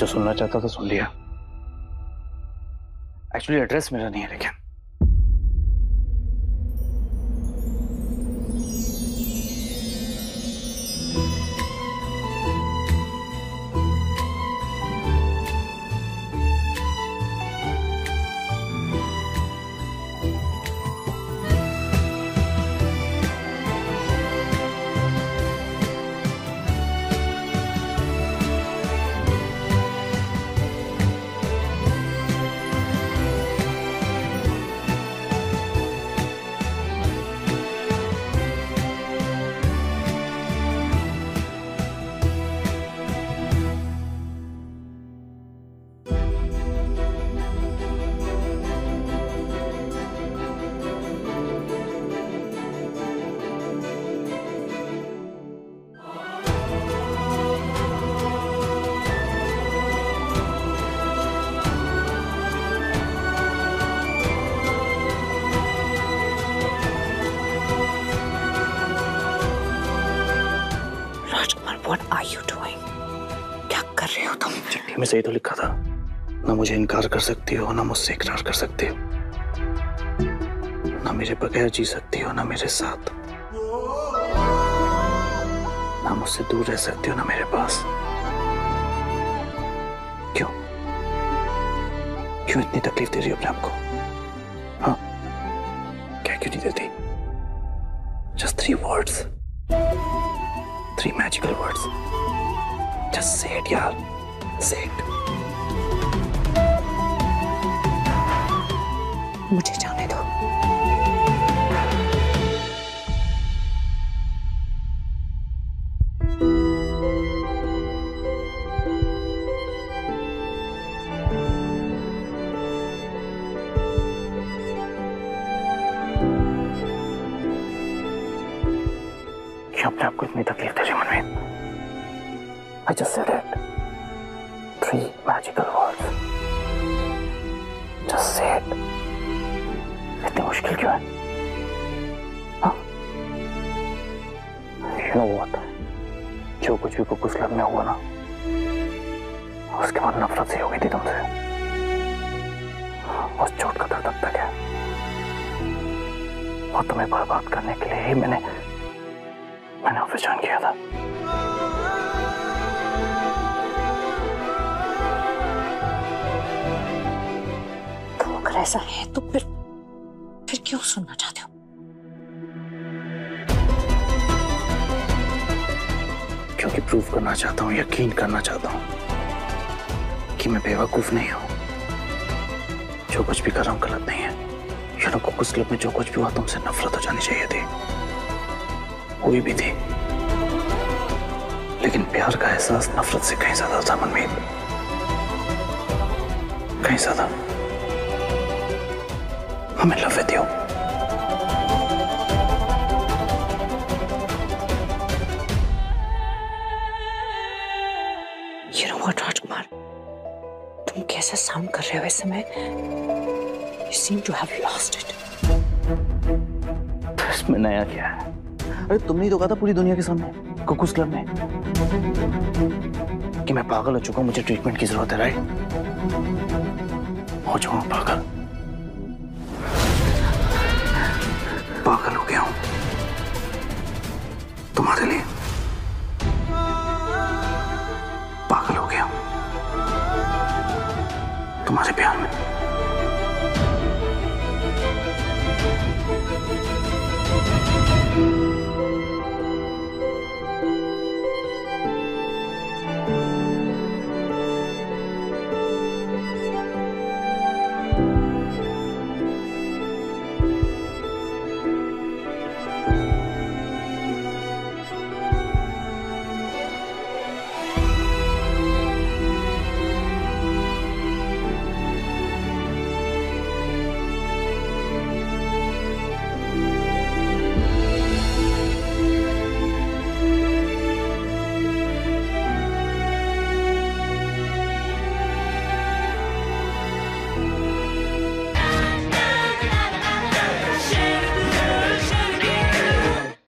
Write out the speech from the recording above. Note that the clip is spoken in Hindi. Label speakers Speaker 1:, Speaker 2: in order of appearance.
Speaker 1: जो सुनना चाहता था सुन लिया। एक्चुअली एड्रेस मेरा नहीं है, लेकिन
Speaker 2: What are you doing? क्या कर रहे हो तुम?
Speaker 1: चिट्ठी में सही तो लिखा था, ना मुझे इनकार कर सकती हो ना मुझसे इकरार कर सकती हो, ना मेरे बगैर जी सकती हो ना मेरे साथ, ना मुझसे दूर रह सकती हो ना मेरे पास। क्यों क्यों इतनी तकलीफ दे रही हो अपने आप को? हाँ, क्या क्यों नहीं देती? Just 3 words, 3 magical words. Just say it, यार. Say it.
Speaker 2: मुझे जाने दो।
Speaker 1: क्यों अपने आप को इतनी तकलीफ दे रही मनमीत? I just said it. 3 magical words. Just say it. इतनी मुश्किल क्यों है? हाँ? You know what? जो कुछ भी कुकुस क्लब में हुआ ना, उसके बाद नफरत सी हो गई थी तुमसे। उस चोट का दर्द अब तक है, और तुम्हें बर्बाद करने के लिए ही मैंने ऑफिस ज्वाइन किया था।
Speaker 2: तो अगर ऐसा है तो फिर क्यों सुनना चाहते हो?
Speaker 1: क्योंकि प्रूव करना चाहता हूँ, यकीन करना चाहता हूँ कि मैं बेवकूफ नहीं हूँ। जो कुछ भी कर रहा हूँ गलत नहीं है। यू नो, कुकुस क्लब में जो कुछ भी हुआ तुमसे नफरत हो जानी चाहिए थी, हुई भी थी, लेकिन प्यार का एहसास नफरत से कहीं ज्यादा था मनमीत, कहीं ज्यादा। I'm in love with you.
Speaker 2: You know what, राजकुमार, तुम कैसा साउंड कर रहे हो इस समय? You seem to have lost it.
Speaker 1: तो इसमें नया क्या है? अरे तुमने ही तो कहा था पूरी दुनिया के सामने कुकुस क्लब में कि मैं पागल हो चुका हूं, मुझे ट्रीटमेंट की जरूरत है, राइट? हो चुका हूं पागल, पागल हो गया हूं तुम्हारे लिए, पागल हो गया हूं तुम्हारे प्यार में।